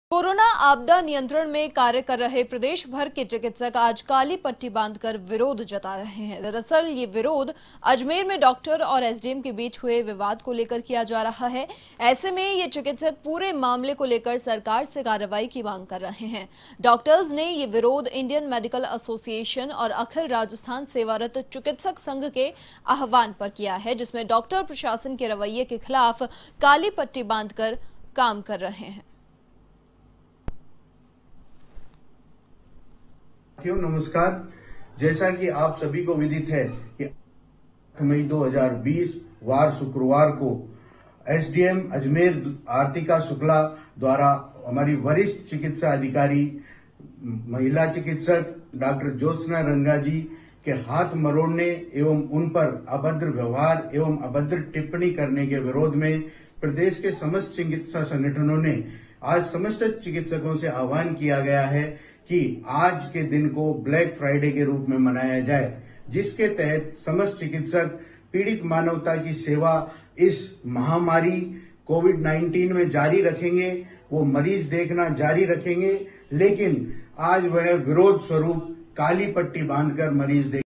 Corona आपदा नियंत्रण में कार्य कर रहे प्रदेश भर के चिकित्सक आज काली पट्टी बांधकर विरोध जता रहे हैं। दरअसल ये विरोध अजमेर में डॉक्टर और एसडीएम के बीच हुए विवाद को लेकर किया जा रहा है। ऐसे में ये चिकित्सक पूरे मामले को लेकर सरकार से कार्रवाई की मांग कर रहे हैं। डॉक्टर्स ने ये विरोध इंडियन मेडिकल एसोसिएशन और अखिल राजस्थान सेवारत चिकित्सक संघ के आह्वान पर किया है, जिसमें डॉक्टर प्रशासन के रवैये के खिलाफ काली पट्टी बांधकर काम कर रहे हैं। नमस्कार। जैसा कि आप सभी को विदित है कि 8 मई 2020 वार शुक्रवार को एसडीएम अजमेर आरतिका शुक्ला द्वारा हमारी वरिष्ठ चिकित्सा अधिकारी महिला चिकित्सक डॉक्टर ज्योत्सना रंगा जी के हाथ मरोड़ने एवं उन पर अभद्र व्यवहार एवं अभद्र टिप्पणी करने के विरोध में प्रदेश के समस्त चिकित्सा संगठनों ने आज समस्त चिकित्सकों से आह्वान किया गया है कि आज के दिन को ब्लैक फ्राइडे के रूप में मनाया जाए, जिसके तहत समस्त चिकित्सक पीड़ित मानवता की सेवा इस महामारी कोविड-19 में जारी रखेंगे। वो मरीज देखना जारी रखेंगे, लेकिन आज वह विरोध स्वरूप काली पट्टी बांधकर मरीज